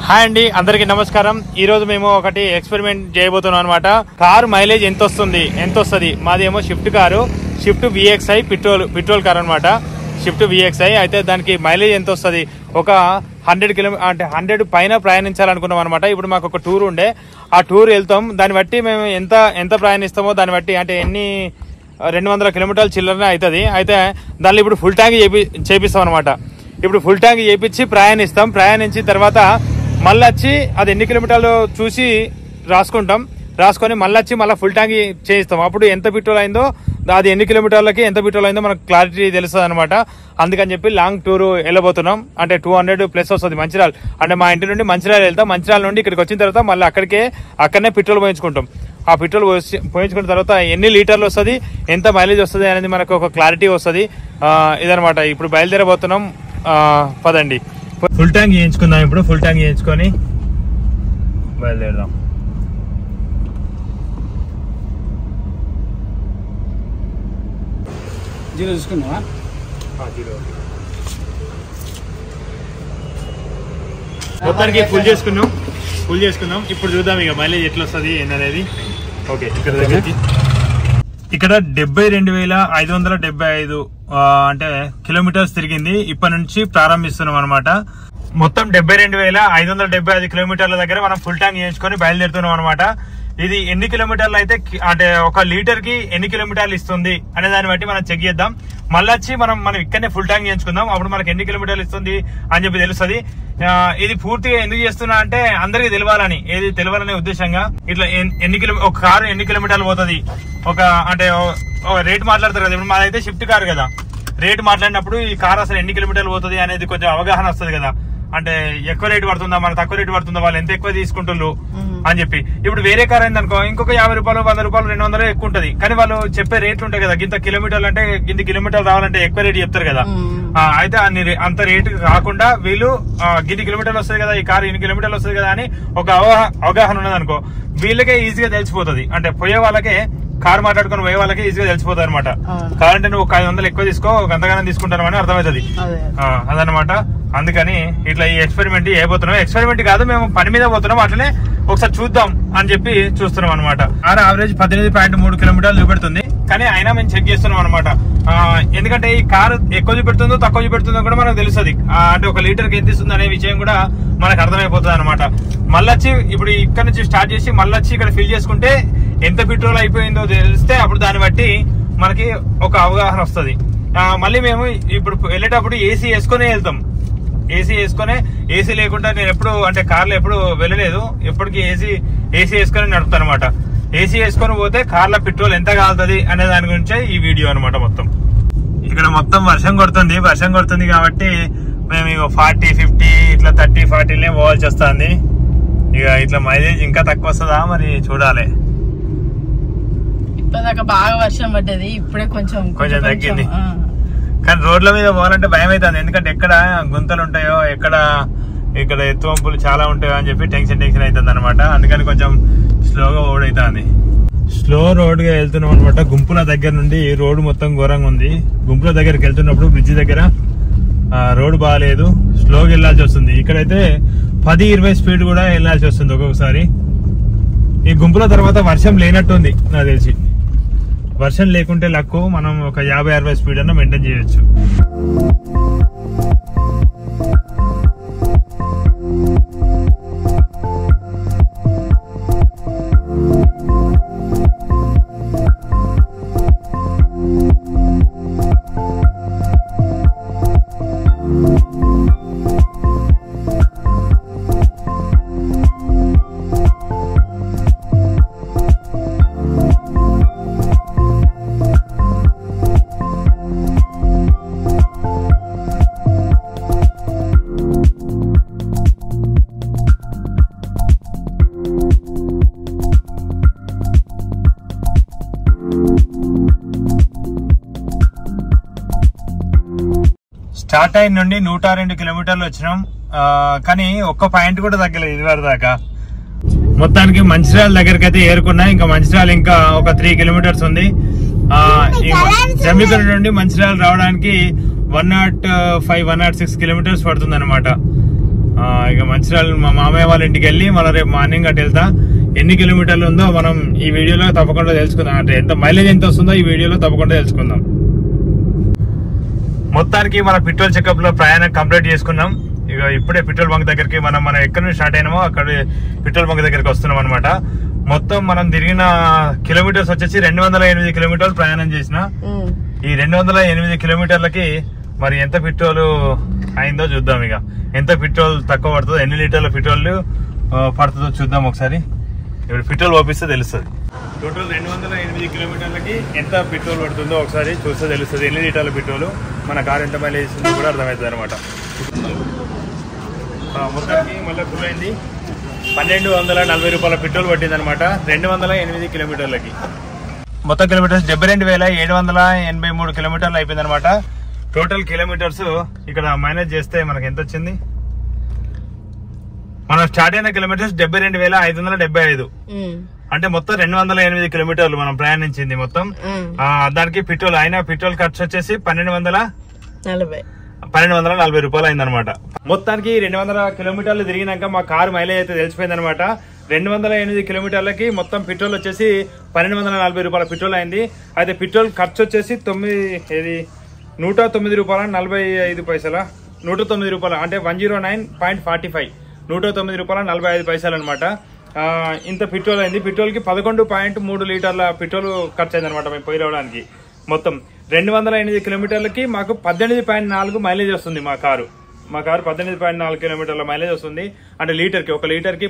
Hi అండి, అందరికి నమస్కారం. ఈ రోజు మేము ఒకటి ఎక్స్పెరిమెంట్ చేయబోతున్నాం అనమాట. కారు మైలేజ్ ఎంత వస్తుంది. మాదేమో Swift car, Swift VXI petrol car అనమాట. షిఫ్ట్ VXI అయితే దానికి మైలేజ్ ఎంత వస్తుంది, ఒక 100 కిలోమీటర్ అంటే 100 పైన ప్రయాణించాలనుకున్నాం అనమాట. ఇప్పుడు మాకు ఒక టూర్ ఉండే, ఆ టూర్ వెళ్తాం. దాన్ని బట్టి మేము ఎంత ప్రయాణిస్తామో దాన్ని బట్టి, అంటే ఎన్ని 200 కిలోమీటర్ల చిల్లరనే అవుతుంది. అయితే దానిలో ఇప్పుడు ఫుల్ ట్యాంక్ చేపిస్తాం అనమాట. ఇప్పుడు ఫుల్ ట్యాంక్ చేపించి ప్రయాణించిన తర్వాత మళ్ళీ వచ్చి అది ఎన్ని కిలోమీటర్లు చూసి రాసుకొని మళ్ళీ ఫుల్ ట్యాంక్ చేయిస్తాం. అప్పుడు ఎంత పెట్రోల్ అయిందో, అది ఎన్ని కిలోమీటర్లకి ఎంత పెట్రోల్ అయిందో మనకు క్లారిటీ తెలుస్తుంది అనమాట. అందుకని చెప్పి లాంగ్ టూర్ వెళ్ళబోతున్నాం. అంటే 200+ వస్తుంది. మంచిర్యాల అంటే మా ఇంటి నుండి మంచిర్యాల వెళ్తాం. మంచిర్యాల నుండి ఇక్కడికి వచ్చిన తర్వాత మళ్ళీ అక్కడనే పెట్రోల్ పోయించుకుంటాం. ఆ పెట్రోల్ పోయించుకున్న తర్వాత ఎన్ని లీటర్లు వస్తుంది, ఎంత మైలేజ్ వస్తుంది అనేది మనకు ఒక క్లారిటీ వస్తుంది. ఇదనమాట. ఇప్పుడు బయలుదేరబోతున్నాం. పదండి, ఫుల్ ట్యాంక్ చేయించుకుందాం. ఇప్పుడు ఫుల్ ట్యాంక్ చేయించుకొని బయలుదేరదాం. జీరో చూసుకున్నావా? మొత్తానికి ఫుల్ చేసుకుందాం. ఇప్పుడు చూద్దాం ఇక మైలేజ్ ఎట్లా వస్తుంది ఏందనేది. ఓకే, ఇక్కడ 72,575 అంటే కిలోమీటర్స్ తిరిగింది. ఇప్పటి నుంచి ప్రారంభిస్తున్నాం అనమాట. మొత్తం 72,575 కిలోమీటర్ల దగ్గర మనం ఫుల్ ట్యాంక్ చేయించుకొని బయలుదేరుతున్నాం అనమాట. ఇది ఎన్ని కిలోమీటర్లు అయితే, అంటే ఒక లీటర్ కి ఎన్ని కిలోమీటర్లు ఇస్తుంది అనే దాన్ని బట్టి మనం చెక్ చేద్దాం. మళ్ళీ వచ్చి మనం ఇక్కడనే ఫుల్ ట్యాంక్ చేయించుకుందాం. అప్పుడు మనకి ఎన్ని కిలోమీటర్లు ఇస్తుంది అని చెప్పి తెలుస్తుంది. ఇది పూర్తిగా ఎందుకు చేస్తున్నా అంటే అందరికి తెలియాలనే ఉద్దేశంగా ఇట్లా ఒక కారు ఎన్ని కిలోమీటర్లు పోతుంది, అంటే రేట్ మాట్లాడతారు కదా. ఇప్పుడు మాదైతే షిఫ్ట్ కారు కదా, రేట్ మాట్లాడినప్పుడు ఈ కార్ అసలు ఎన్ని కిలోమీటర్లు పోతుంది అనేది కొంచెం అవగాహన వస్తుంది కదా. అంటే ఎక్కువ రేటు పడుతుందా, మన తక్కువ రేటు పడుతుందా, వాళ్ళు ఎంత ఎక్కువ తీసుకుంటున్నారు అని చెప్పి. ఇప్పుడు వేరే కార్ అయిందనుకో, ఇంకొక 50 రూపాయలు, 100 రూపాయలు, 200 ఎక్కువ ఉంటది. కానీ వాళ్ళు చెప్పే రేట్లు ఉంటాయి కదా. ఇంత కిలోమీటర్లు అంటే ఇంత కిలోమీటర్లు రావాలంటే ఎక్కువ రేటు చెప్తారు కదా. అయితే అంత రేటు కాకుండా వీళ్ళు గిన్ని కిలోమీటర్లు వస్తుంది కదా, ఈ కారు ఇన్ని కిలోమీటర్లు వస్తుంది కదా అని ఒక అవగాహన ఉన్నది అనుకో, వీళ్ళకే ఈజీగా తెలిసిపోతుంది. అంటే పోయే వాళ్ళకే, కారు మాట్లాడుకుని పోయే వాళ్ళకి ఈజీగా తెలిసిపోతుంది అనమాట. కావాలంటే నువ్వు 500 ఎక్కువ తీసుకో, గంతగానం తీసుకుంటాను అని అర్థమవుతుంది. అదనమాట. అందుకని ఇట్లా ఈ ఎక్స్పెరిమెంట్ అయిపోతున్నాం. ఎక్స్పెరిమెంట్ కాదు, మేము పని మీద పోతున్నాం. అట్లనే ఒకసారి చూద్దాం అని చెప్పి చూస్తున్నాం అనమాట. యావరేజ్ 18.3 కిలోమీటర్లు చూపెడుతుంది. కానీ అయినా మేము చెక్ చేస్తున్నాం అనమాట. ఎందుకంటే ఈ కారు ఎక్కువ చూపెడుతుందో తక్కువ చూపెడుతుందో కూడా మనకు తెలుస్తుంది. అంటే ఒక లీటర్కి ఎంత ఇస్తుంది అనే విషయం కూడా మనకు అర్థమైపోతుంది అనమాట. మళ్ళొచ్చి ఇప్పుడు ఇక్కడ నుంచి స్టార్ట్ చేసి మళ్ళొచ్చి ఇక్కడ ఫిల్ చేసుకుంటే ఎంత పెట్రోల్ అయిపోయిందో తెలిస్తే అప్పుడు దాన్ని బట్టి మనకి ఒక అవగాహన వస్తుంది. మళ్ళీ మేము ఇప్పుడు వెళ్ళేటప్పుడు ఏసీ వేసుకునే వెళ్తాం. ఏసీ లేకుండా నేను ఎప్పుడు, అంటే కార్లో ఎప్పుడు వెళ్ళలేదు. ఎప్పటికీ ఏసీ వేసుకొని నడుపుతాను అనమాట. ఏసీ వేసుకొని పోతే కార్లో పెట్రోల్ ఎంత కాలుతుంది అనే దాని గురించే ఈ వీడియో అనమాట. మొత్తం ఇక్కడ మొత్తం వర్షం కొడుతుంది కాబట్టి మేము ఇక 40, 50 ఇట్లా 30, 40 పోవాల్సి వస్తుంది. ఇక ఇట్లా మైలేజ్ ఇంకా తక్కువ వస్తుందా మరి చూడాలి. ఇప్పటిదాకా బాగా వర్షం పడ్డది, ఇప్పుడే కొంచెం తగ్గింది. కానీ రోడ్ల మీద పోవాలంటే భయం అవుతుంది. ఎందుకంటే ఎక్కడ గుంతలు ఉంటాయో, ఇక్కడ ఎత్తువంపులు చాలా ఉంటాయో అని చెప్పి టెన్షన్ అవుతుంది అనమాట. అందుకని కొంచెం స్లోగా ఓడైతుంది. స్లో రోడ్ గా వెళ్తున్నాం అనమాట. గుంపుల దగ్గర నుండి రోడ్డు మొత్తం ఘోరంగా ఉంది. గుంపుల దగ్గరికి వెళ్తున్నప్పుడు బ్రిడ్జి దగ్గర రోడ్డు బాగాలేదు, స్లోగా వెళ్లాల్సి వస్తుంది. ఇక్కడైతే 10-20 స్పీడ్ కూడా వెళ్లాల్సి వస్తుంది ఒక్కొక్కసారి. ఈ గుంపుల తర్వాత వర్షం లేనట్టుంది నాకు తెలిసి. వర్షం లేకుంటే లక్కు, మనం ఒక 50-60 స్పీడ్ అన్న మెయింటైన్ చేయొచ్చు. స్టార్ట్ అయిన నుండి 102 కిలోమీటర్లు వచ్చినాం. కానీ ఒక్క పాయింట్ కూడా తగ్గలేదు ఇదివరకు దాకా. మొత్తానికి మంచిర్యాల దగ్గరికి అయితే ఏరుకున్నా. ఇంకా మంచిర్యాల ఇంకా ఒక 3 కిలోమీటర్స్ ఉంది. జమ్మిపేట నుండి మంచిర్యాల రావడానికి 105-106 కిలోమీటర్స్ పడుతుంది అనమాట. ఇక మంచిర్యాల మా మామయ్య వాళ్ళ ఇంటికి వెళ్ళి మళ్ళీ రేపు మార్నింగ్ అటు వెళ్తా. ఎన్ని కిలోమీటర్లు ఉందో మనం ఈ వీడియోలో తప్పకుండా తెలుసుకుందాం. అంటే ఎంత మైలేజ్ ఎంత వస్తుందో ఈ వీడియోలో తప్పకుండా తెలుసుకుందాం. మొత్తానికి మన పెట్రోల్ చెకప్ లో ప్రయాణం కంప్లీట్ చేసుకున్నాం. ఇక ఇప్పుడే పెట్రోల్ బంక్ దగ్గరికి మనం ఎక్కడి నుంచి స్టార్ట్ అయినామో అక్కడ పెట్రోల్ బంక్ దగ్గరికి వస్తున్నాం అనమాట. మొత్తం మనం తిరిగిన కిలోమీటర్స్ వచ్చేసి 208 కిలోమీటర్లు ప్రయాణం చేసిన. ఈ 208 కిలోమీటర్లకి మరి ఎంత పెట్రోల్ అయిందో చూద్దాం. ఇక ఎంత పెట్రోల్ తక్కువ పడుతుందో, ఎన్ని లీటర్ల పెట్రోల్ పడుతుందో చూద్దాం ఒకసారి. ఇప్పుడు పెట్రోల్ పంపిస్తే తెలుస్తుంది. టోటల్ 208 కిలోమీటర్లకి ఎంత పెట్రోల్ పడుతుందో ఒకసారి చూస్తే తెలుస్తుంది. ఎన్ని లీటర్ల పెట్రోల్, మన కార్ ఎంత మైలేజ్ ఇస్తుందో కూడా అర్థమవుతుంది అనమాట. మొత్తానికి మళ్ళీ ఫుల్ అయింది. 1240 రూపాయల పెట్రోల్ పట్టింది అనమాట 208 కిలోమీటర్లకి. మొత్తం కిలోమీటర్స్ 72,783 కిలోమీటర్లు అయిపోయింది అనమాట. టోటల్ కిలోమీటర్స్ ఇక్కడ మైనస్ చేస్తే మనకి ఎంత వచ్చింది? మనం స్టార్ట్ అయిన కిలోమీటర్స్ 72,575. అంటే మొత్తం 208 కిలోమీటర్లు మనం ప్రయాణించింది మొత్తం. దానికి పెట్రోల్ అయినా పెట్రోల్ ఖర్చు వచ్చేసి 1240 రూపాయలు అయిందనమాట. మొత్తానికి 200 కిలోమీటర్లు తిరిగినాక మా కారు మైలేజ్ అయితే తెలిసిపోయింది అనమాట. 208 కిలోమీటర్లకి మొత్తం పెట్రోల్ వచ్చేసి 1240 రూపాయల పెట్రోల్ అయింది. అయితే పెట్రోల్ ఖర్చు వచ్చేసి 109 రూపాయల 45 పైసల, 109 రూపాయల అంటే 109.45, 109 రూపాయల 45 పైసలు అనమాట. ఇంత పెట్రోల్ అయింది. పెట్రోల్ కి 11.3 లీటర్ల పెట్రోల్ ఖర్చు అయింది అనమాట మేము పోయి రావడానికి. మొత్తం 208 కిలోమీటర్లకి మాకు 18.4 మైలేజ్ వస్తుంది. మా కారు 18.4 కిలోమీటర్ల మైలేజ్ వస్తుంది. అంటే లీటర్కి, ఒక లీటర్కి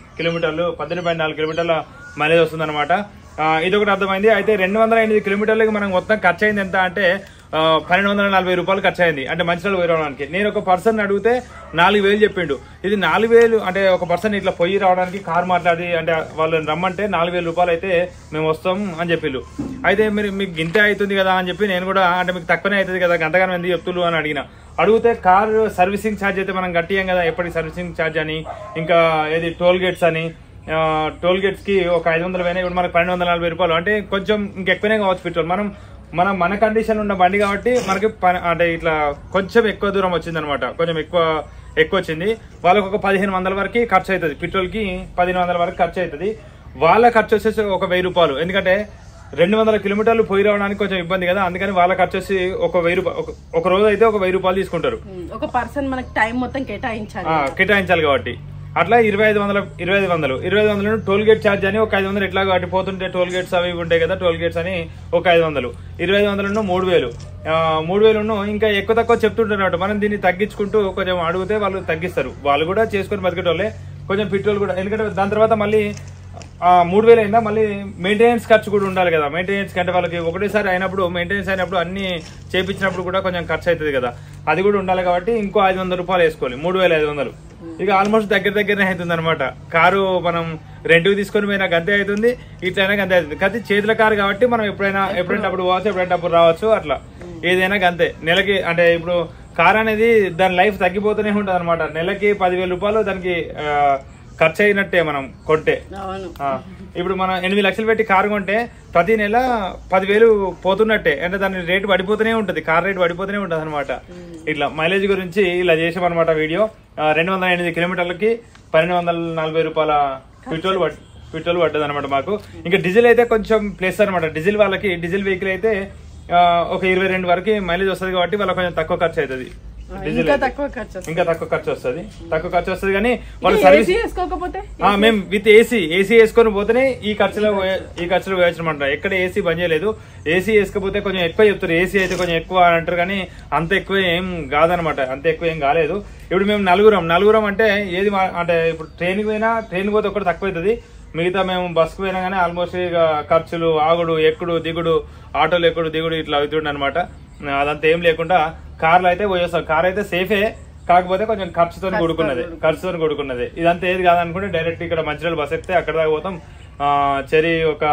18.4 కిలోమీటర్ల మైలేజ్ వస్తుంది అనమాట. ఇది ఒకటి అర్థమైంది. అయితే 208 కిలోమీటర్లకి మనం మొత్తం ఖర్చు అయింది ఎంత అంటే 1240 రూపాయలు ఖర్చు అయింది. అంటే మంచిర్యాల పోయి రావడానికి. నేను ఒక పర్సన్ అడిగితే 4000 చెప్పిండు. ఇది 4000 అంటే ఒక పర్సన్ ఇట్లా పోయి రావడానికి కార్ మాట్లాడి అంటే వాళ్ళని రమ్మంటే 4000 రూపాయలు అయితే మేము వస్తాం అని చెప్పిళ్ళు. అయితే మీకు గింతే అవుతుంది కదా అని చెప్పి నేను కూడా అంటే మీకు తక్కువనే అవుతుంది కదా గంటగానం ఎందుకు చెప్తులు అని అడిగితే కార్ సర్వీసింగ్ ఛార్జ్ అయితే మనం కట్టియం కదా ఎప్పటికి సర్వీసింగ్ ఛార్జ్ అని, ఇంకా ఏది టోల్ గేట్స్ అని, టోల్ గేట్స్ కి ఒక 500 పోయినా ఇప్పుడు మనకి 1240 రూపాయలు అంటే కొంచెం ఇంకెక్కువనే కావచ్చు పెట్రోల్. మన కండిషన్ ఉన్న బండి కాబట్టి మనకి అంటే ఇట్లా కొంచెం ఎక్కువ దూరం వచ్చింది అనమాట. కొంచెం ఎక్కువ వచ్చింది. వాళ్ళకి ఒక 1500 వరకు ఖర్చు అవుతుంది. పెట్రోల్ కి 1500 వరకు ఖర్చు అవుతుంది. వాళ్ళ ఖర్చు వచ్చేసి ఒక 1000 రూపాయలు. ఎందుకంటే 200 కిలోమీటర్లు పోయి రావడానికి కొంచెం ఇబ్బంది కదా, అందుకని వాళ్ళ ఖర్చు వచ్చి ఒక 1000 రూపాయలు, ఒక రోజు అయితే ఒక 1000 రూపాయలు తీసుకుంటారు. ఒక పర్సన్ మనకి టైం మొత్తం కేటాయించాలి కాబట్టి అట్లా 2500 టోల్ గేట్ ఛార్జ్ అని ఒక 500 ఎట్లా కాబట్టి పోతుంటే టోల్ గేట్స్ అవి ఉంటాయి కదా, టోల్ గేట్స్ అని ఒక 500, 2500 3000 ఇంకా ఎక్కువ తక్కువ చెప్తుంటారు. మనం దీన్ని తగ్గించుకుంటూ కొంచెం అడిగితే వాళ్ళు తగ్గిస్తారు. వాళ్ళు కూడా చేసుకుని బతికేటోళ్ళే. కొంచెం పెట్రోల్ కూడా, ఎందుకంటే దాని తర్వాత మళ్ళీ 3000 అయిందా, మళ్ళీ మెయింటెనెన్స్ ఖర్చు కూడా ఉండాలి కదా. మెయింటెనెన్స్ కంటే వాళ్ళకి ఒకటేసారి అయినప్పుడు మెయింటెనెన్స్ అయినప్పుడు అన్ని చేపించినప్పుడు కూడా కొంచెం ఖర్చు అవుతుంది కదా, అది కూడా ఉండాలి కాబట్టి ఇంకో 500 రూపాయలు వేసుకోవాలి. 3500 ఇక ఆల్మోస్ట్ దగ్గరనే అవుతుంది అనమాట. కారు మనం రెంట్కి తీసుకొని పోయినా గంతే అవుతుంది, ఇట్లయినా గంతే అవుతుంది. కానీ చేతుల కారు కాబట్టి మనం ఎప్పుడైనా అప్పుడు పోవచ్చు, ఎప్పుడైనా అప్పుడు రావచ్చు. అట్లా ఏదైనా గంతే. నెలకి అంటే ఇప్పుడు కార్ అనేది దాని లైఫ్ తగ్గిపోతూనే ఉంటుంది అనమాట. నెలకి 10,000 రూపాయలు దానికి ఖర్చు అయినట్టే మనం కొంటే. ఇప్పుడు మనం 8 లక్షలు పెట్టి కారు కొంటే ప్రతి నెల 10,000 పోతున్నట్టే. అంటే దాని రేటు పడిపోతూనే ఉంటుంది, కార్ రేటు పడిపోతూనే ఉంటుంది అనమాట. ఇట్లా మైలేజ్ గురించి ఇలా చేసామన్నమాట వీడియో. 208 కిలోమీటర్లకి 1240 రూపాయల పెట్రోల్ పడ్డది అనమాట మాకు. ఇంకా డీజిల్ అయితే కొంచెం ప్లస్ అనమాట. డీజిల్ వాళ్ళకి, డీజిల్ వెహికల్ అయితే ఒక 22 వరకు మైలేజ్ వస్తుంది కాబట్టి వాళ్ళకి కొంచెం తక్కువ ఖర్చు అవుతుంది. ఇంకా తక్కువ ఖర్చు వస్తుంది కానీ వాళ్ళు సర్వీస్ మేము విత్ ఏసీ వేసుకొని పోతేనే ఈ ఖర్చులో పోయొచ్చు అనమాట. ఎక్కడ ఏసీ బంద్ చేయలేదు. ఏసీ వేసుకపోతే కొంచెం ఎక్కువ చెప్తారు. ఏసీ అయితే కొంచెం ఎక్కువ అంటారు కానీ అంత ఎక్కువ ఏం కాదనమాట. అంత ఎక్కువ ఏం కాలేదు. ఇప్పుడు మేము నలుగురం అంటే ఏది అంటే ఇప్పుడు ట్రైన్కి పోతే ఒకటి తక్కువ అవుతుంది. మిగతా మేము బస్కు పోయినా కానీ ఆల్మోస్ట్ ఇక ఖర్చులు, ఆగుడు, ఎక్కుడు, దిగుడు, ఆటోలు ఎక్కుడు దిగుడు ఇట్లా అవుతుండే అనమాట. అదంతా ఏం లేకుండా కార్లో అయితే పోయేస్తాం. కార్ అయితే సేఫే, కాకపోతే కొంచెం ఖర్చుతో కూడుకున్నది. ఇదంతా ఏది కాదనుకుంటే డైరెక్ట్ ఇక్కడ మంచిర్యాల బస్ ఎక్కితే అక్కడ దాకా పోతాం. చెరి ఒక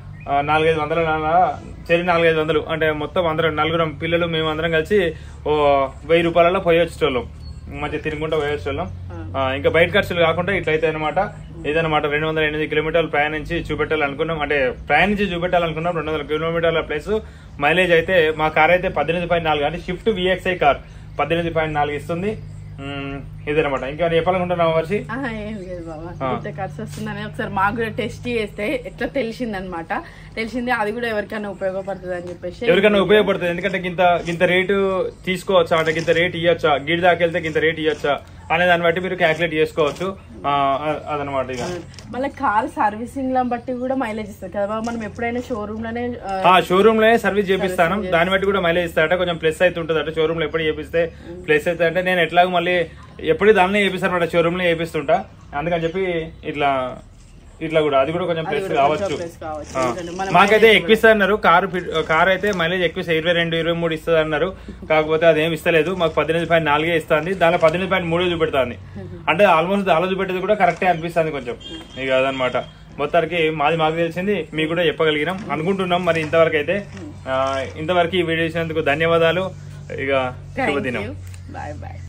400-500 అంటే మొత్తం నలుగురం పిల్లలు మేము అందరం కలిసి 1000 రూపాయలలో పోయొచ్చేటోళ్ళం. మంచిగా తిరుగుకుంటూ పోయొచ్చేటోళ్ళం. ఇంకా బయట ఖర్చులు కాకుండా ఇట్లయితే అనమాట. ఇదనమాట 208 కిలోమీటర్లు ప్రయాణించి చూపెట్టాలనుకున్నాం. 200 కిలోమీటర్ల ప్లస్ మైలేజ్ అయితే మా కార్ అయితే 18.4 అంటే షిఫ్ట్ VXI కార్ 18.4 ఇస్తుంది. ఇదనమాట. ఇంకా చెప్పాలనుకుంటున్నావా వర్షి? ఏం లేదు బాబా, ఇంత ఖర్చు వస్తుందని ఒకసారి మాకు కూడా టెస్ట్ చేస్తే ఎట్లా తెలిసిందనమాట. తెలిసింది అది కూడా ఎవరికైనా ఉపయోగపడుతుంది అని చెప్పేసి. ఎవరికైనా ఉపయోగపడుతుంది, ఎందుకంటే ఇంత రేటు తీసుకోవచ్చా అంటే ఇంత రేట్ ఇవ్వచ్చా, గిడి దాకెళ్తే ఇంత రేట్ ఇవ్వచ్చా అనే దాన్ని బట్టి మీరు క్యాల్కులేట్ చేసుకోవచ్చు అదనమాట. ఇక మళ్ళీ కార్ సర్వీసింగ్ లా బట్టి కూడా మైలేజ్ ఇస్తుంది కదా, మనం ఎప్పుడైనా షోరూమ్ లోనే సర్వీస్ చేపిస్తాను, దాన్ని బట్టి కూడా మైలేజ్ ఇస్తాడట. కొంచెం ప్లస్ అయితే ఉంటుంది అట షోరూమ్ లో ఎప్పుడు చేపిస్తే ప్లస్ అయితే. అంటే నేను ఎట్లాగో మళ్ళీ ఎప్పుడు దాన్నే చేపిస్తాను అనమాట, షోరూమ్ లో చేపిస్తుంటా. అందుకని చెప్పి ఇట్లా కూడా అది కూడా కొంచెం ప్లస్ కావచ్చు. మాకైతే ఎక్కువ ఇస్తా అన్నారు, కార్ అయితే మైలేజ్ ఎక్కువ 22-23 ఇస్తుంది అన్నారు. కాకపోతే అదేం ఇస్తలేదు, మాకు 18.4 ఇస్తుంది, దానిలో 18.3 చూపెడుతుంది. అంటే ఆల్మోస్ట్ దానిలో చూపెట్టేది కూడా కరెక్టే అనిపిస్తుంది కొంచెం. ఇక అదనమాట. మొత్తానికి మాకు తెలిసింది మీకు కూడా చెప్పగలిగినాం అనుకుంటున్నాం. మరి ఇంతవరకు ఈ వీడియో ఇచ్చినందుకు ధన్యవాదాలు. ఇక శుభదినం. Bye bye.